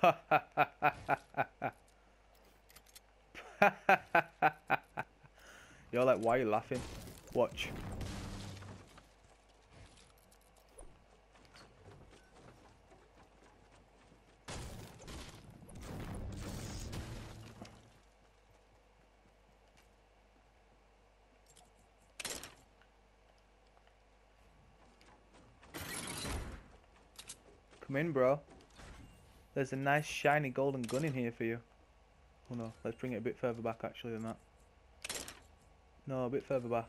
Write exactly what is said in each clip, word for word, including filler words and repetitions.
You're like, why are you laughing? Watch. Come in, bro. There's a nice shiny golden gun in here for you. Oh no, let's bring it a bit further back actually than that. No, a bit further back.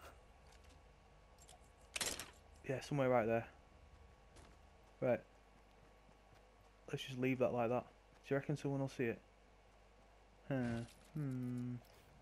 Yeah, somewhere right there. Right. Let's just leave that like that. Do you reckon someone will see it? Huh. Hmm.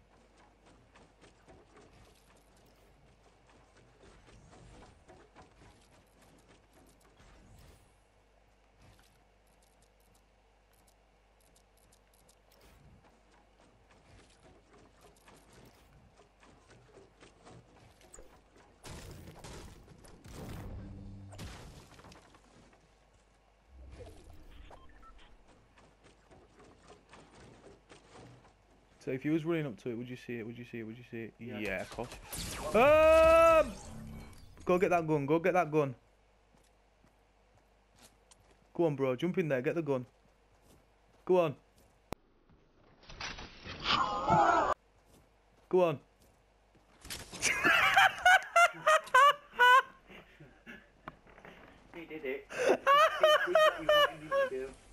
So if you was running up to it, would you see it? Would you see it? Would you see it? Yeah, yeah, of course. Um, go get that gun. Go get that gun. Go on, bro. Jump in there. Get the gun. Go on. Go on. He did it. He did what he wanted him to do.